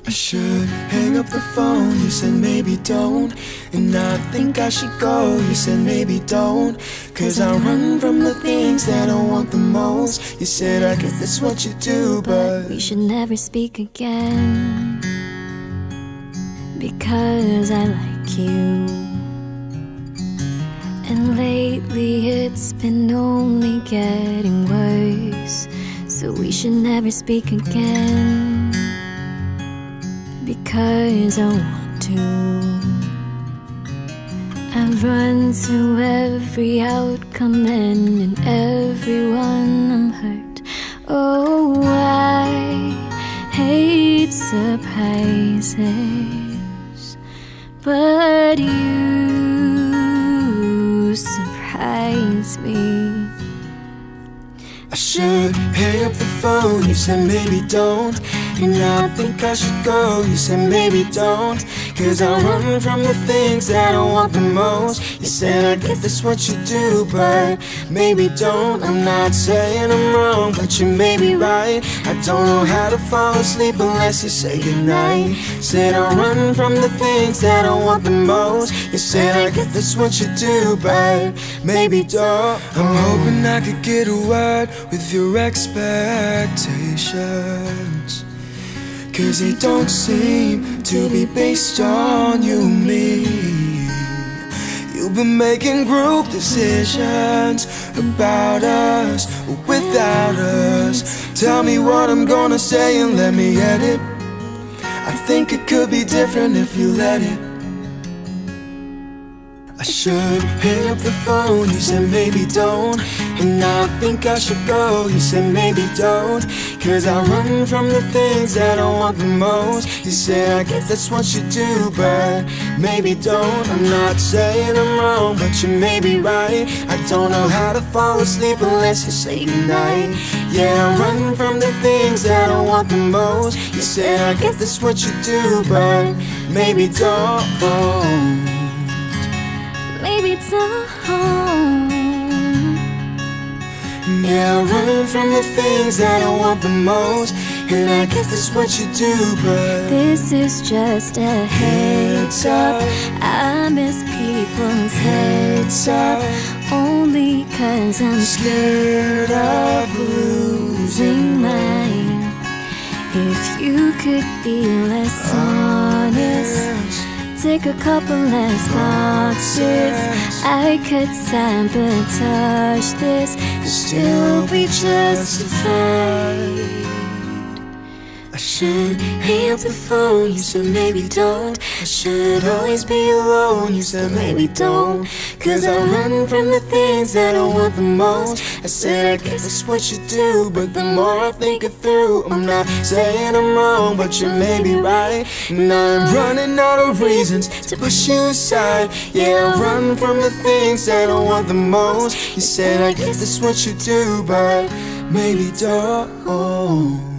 I should hang up the phone, you said maybe don't. And I think I should go, you said maybe don't. Cause I run from the things that I want the most. You said I guess that's what you do, but we should never speak again, because I like you. And lately it's been only getting worse, so we should never speak again, because I want to. I've run through every outcome then, and everyone I'm hurt. Oh, I hate surprises, but you surprise me. I should hang up the phone, you said maybe don't. And I think I should go, you said maybe don't. Cause I run from the things that I want the most. You said I guess that's what you do, but maybe don't. I'm not saying I'm wrong, but you may be right. I don't know how to fall asleep unless you say goodnight. Said I run from the things that I want the most. You said I guess that's what you do, but maybe don't. I'm hoping I could get a word with your expectations, cause they don't seem to be based on you and me. You've been making group decisions about us or without us. Tell me what I'm gonna say and let me edit. I think it could be different if you let it. I should hang up the phone, you said maybe don't. And I think I should go, you said maybe don't. Cause I run from the things that I want the most. You said I guess that's what you do, but maybe don't. I'm not saying I'm wrong, but you may be right. I don't know how to fall asleep unless you say goodnight. Yeah, I run from the things that I want the most. You said I guess that's what you do, but maybe don't. Maybe don't. Yeah, I run from the things that I want the most. And I guess that's what you do, but this is just a heads up. I miss people's heads up, only cause I'm scared of losing mine. If you could be less honest, take a couple less boxes, I could sabotage this and still be justified. I should hang up the phone, you said maybe don't. I should always be alone, you said maybe don't. Cause I run from the things that I want the most. I said I guess that's what you do, but the more I think it through, I'm not saying I'm wrong, but you may be right. And I'm running out of reasons to push you aside. Yeah, I run from the things that I want the most. You said I guess that's what you do, but maybe don't.